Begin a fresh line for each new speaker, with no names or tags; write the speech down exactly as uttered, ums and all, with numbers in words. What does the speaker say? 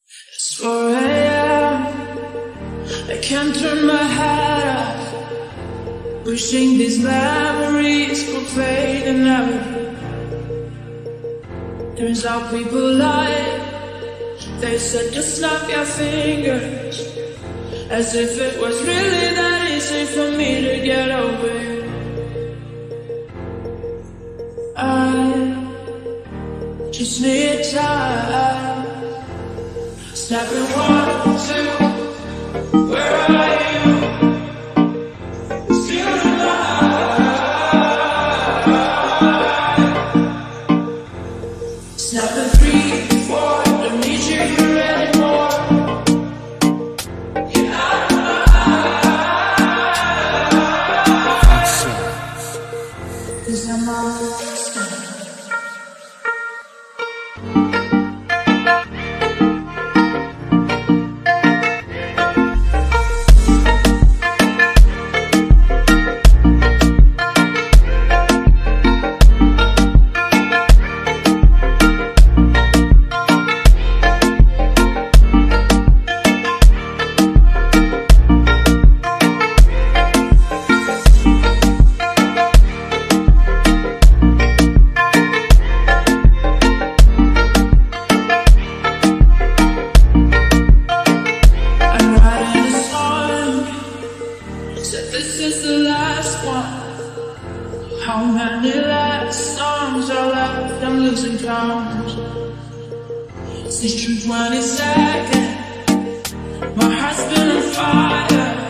It's four A M I can't turn my head off, wishing these memories could fade and never. Turns out people lie. They said just snap your fingers, as if it was really that easy for me to get over you. I just need time. Snapping one, two, where are you? Still alive. Snapping three, four, don't need you here anymore. Get out of my eyes, 'cause I'm all stuck. This is the last one. How many last songs are left? I'm losing count. It's the truth when it's second. My heart's been on fire.